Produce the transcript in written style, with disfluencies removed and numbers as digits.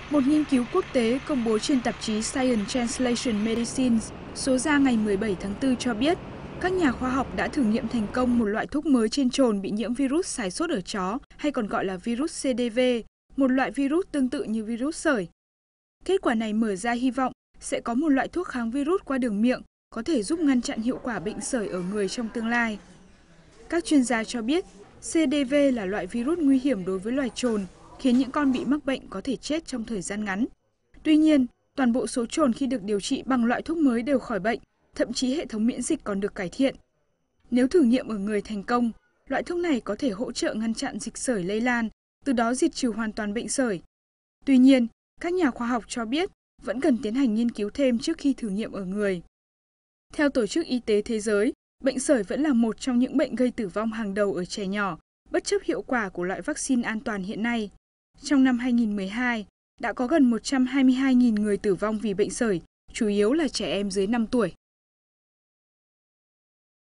Một nghiên cứu quốc tế công bố trên tạp chí Science Translation Medicine số ra ngày 17 tháng 4 cho biết, các nhà khoa học đã thử nghiệm thành công một loại thuốc mới trên trồn bị nhiễm virus sái sốt ở chó, hay còn gọi là virus CDV, một loại virus tương tự như virus sởi. Kết quả này mở ra hy vọng sẽ có một loại thuốc kháng virus qua đường miệng có thể giúp ngăn chặn hiệu quả bệnh sởi ở người trong tương lai. Các chuyên gia cho biết, CDV là loại virus nguy hiểm đối với loài trồn, khiến những con bị mắc bệnh có thể chết trong thời gian ngắn. Tuy nhiên, toàn bộ số trồn khi được điều trị bằng loại thuốc mới đều khỏi bệnh, thậm chí hệ thống miễn dịch còn được cải thiện. Nếu thử nghiệm ở người thành công, loại thuốc này có thể hỗ trợ ngăn chặn dịch sởi lây lan, từ đó diệt trừ hoàn toàn bệnh sởi. Tuy nhiên, các nhà khoa học cho biết vẫn cần tiến hành nghiên cứu thêm trước khi thử nghiệm ở người. Theo Tổ chức Y tế Thế giới, bệnh sởi vẫn là một trong những bệnh gây tử vong hàng đầu ở trẻ nhỏ, bất chấp hiệu quả của loại vaccine an toàn hiện nay. Trong năm 2012, đã có gần 122.000 người tử vong vì bệnh sởi, chủ yếu là trẻ em dưới 5 tuổi.